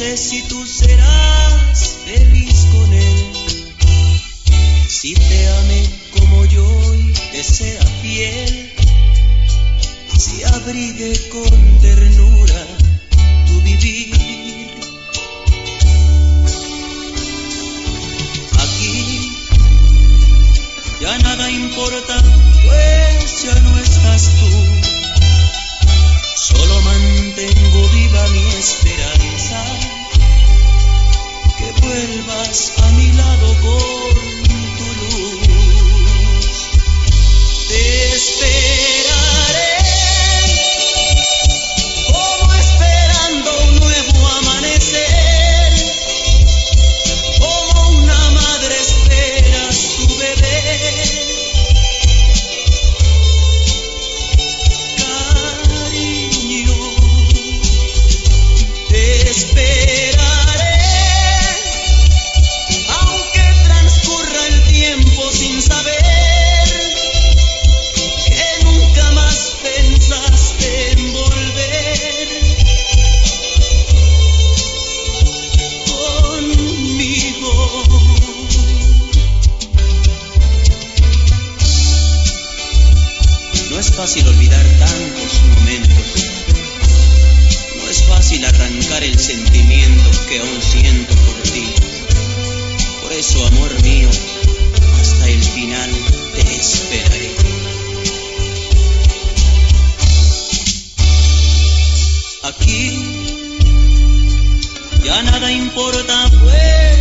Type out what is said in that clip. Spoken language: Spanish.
si tú serás feliz con él, si te ame como yo y te sea fiel, si abrigue con ternura tu vivir. Aquí ya nada importa, pues ya no estás tú. Solo mantengo viva mi esperanza, que vuelvas a mi lado con tu luz. Te esperaré, como esperando un nuevo amanecer, como una madre espera a su bebé. Esperaré, aunque transcurra el tiempo sin saber que nunca más pensaste en volver conmigo. No es fácil olvidar tantos momentos. No es fácil arrancar el sentimiento que aún siento por ti. Por eso, amor mío, hasta el final te esperaré. Aquí ya nada importa, pues